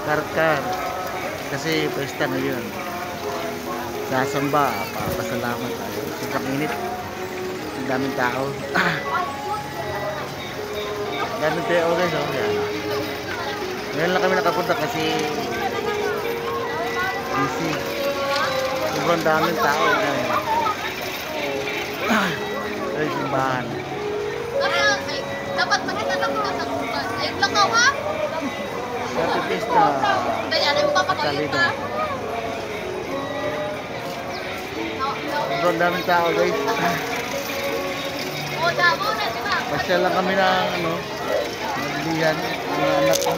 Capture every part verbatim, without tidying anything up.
Karkar. Kasi pesta ngayon. Sasamba, papasalamat tayo. Sobrang init. Ang daming tao. Daming tao guys, oh. Yan. Ngayon lang kami nakapunta kasi busy. Sobrang daming tao. Yan. Ay, simbahan. Dapat makita lang kita sa bukas. Ayun lang ako ha? Happy Fiesta. Kaya ano yung papakita? Salida. Sobrang daming tao guys. O, damo na, di ba? Pasyal lang kami ng ano, naglihan, mga anak ko.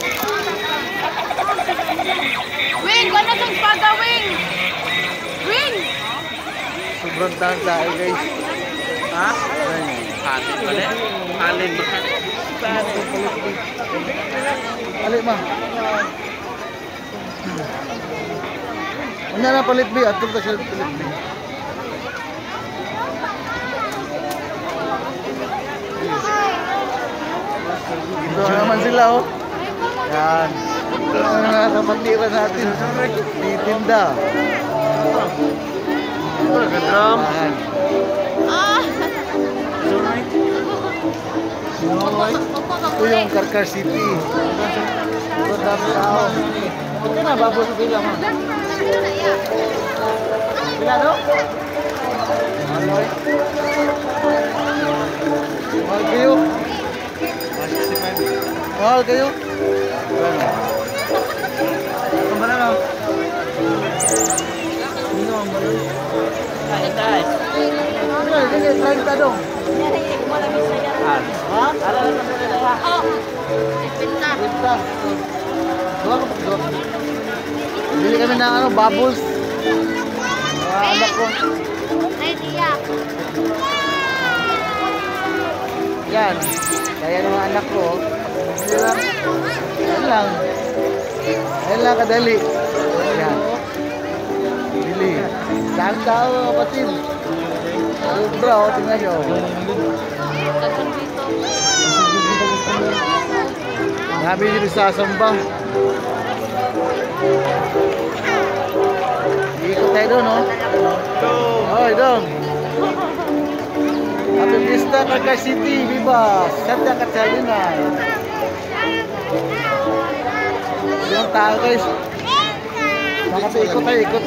Wing! Wala sa espada, Wing! Wing! Sobrang daming tao guys. Ha? Ayun. Alin pala? Alin ba? Alik ma. Ano na palit bi? Atul ta siya palit bi. Ito naman sila oh. Yan. Ang mga kapatira natin. Titinda. Ito, nag-drum. Yan. Ah! Ito yung Karkar City. Sobrang dami tao. Ito na, babo sa sila ma. Sila no? Aloy. Mahal kayo. Mahal kayo. Ang bala na. Sino ang bala? Ay, tay. Ano, hindi, treinta dong. Ha? Oh! Ipinta. Treinta. Dua ko, dua. Bili kami ng ano, bubbles. Mga anak ko. Idea. Yan. Kaya ng mga anak ko. Yan lang. Yan lang. Yan lang kadali. Yan. Bili. Saan tao kapatid? Sobra o, tingnan nyo. Dagan dito. Nabi dito sa samba. Ikot tayo doon, no? Hoy, dong. Happy Fiesta, Karkar City, viva! Santa Catalina. Yung tao, guys. Nakasa ikot tayo, ikot.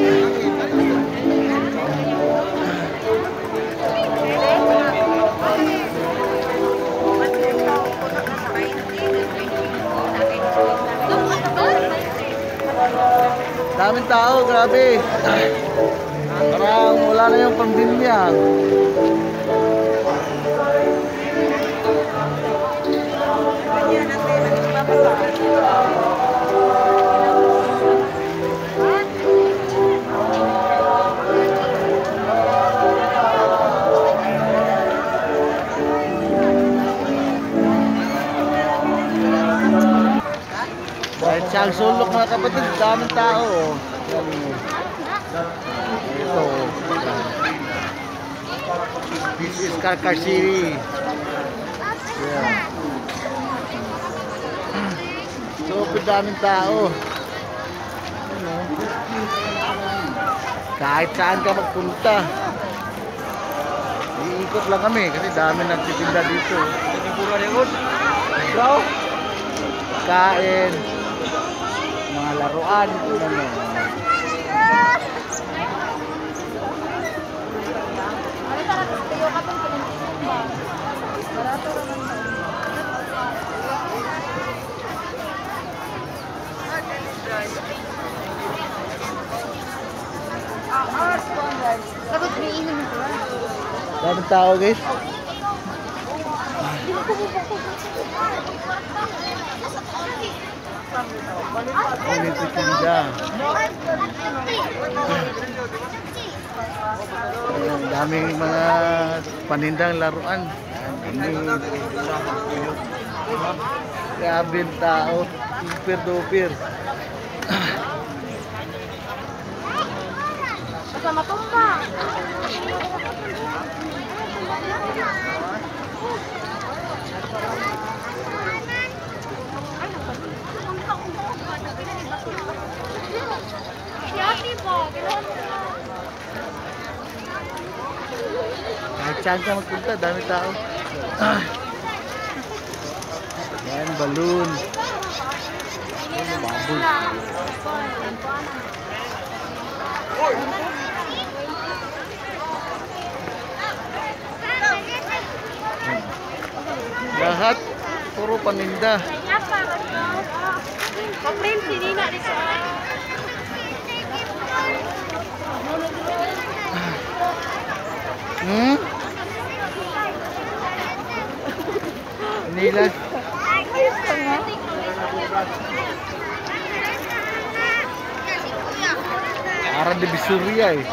Daming tao, grabe. Parang wala na yung pambilya. Kahit siyang sulok mga kapatid, daming tao. Ito. This is Karkar City. Yeah. Super daming tao. Ano? Kahit saan ka magpunta. Iikot lang kami kasi dami nagtitinda dito. Bro, kain. Mga laruan, ano. Daming tao guys. Ulit tinda. Ang daming mga panindang laruan. Grabe ang tao. Super duper. Kasama tumba. Kahit saan ka magpunta, dami tao. Ah. Yan, balloon. Ano, baboy. Lahat, puro paninda. Kaprin, sinina dito. Hmm? Nilas. Parang di Bisuria eh.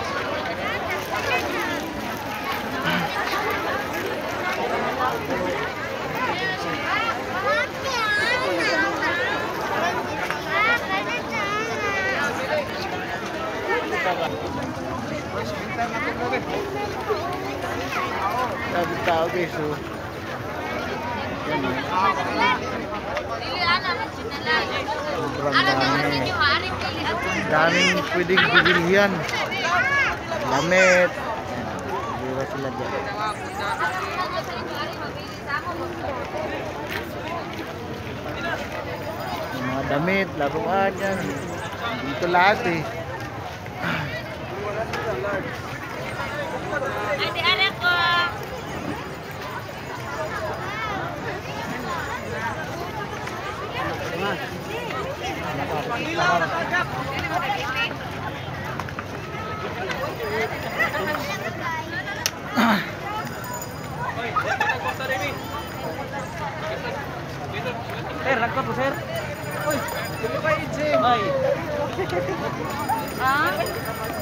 Sabi tao guys, oh. Yan, oh. Sobrang dami. Daming pwedeng bibilihan. Lamit. Bira sila dyan. Yung mga damit, laruan yan. Dito lahat eh. Ate, anak ko. Sir, nagka po, sir. Uy, dito kayo, Jim. Ay. Ah?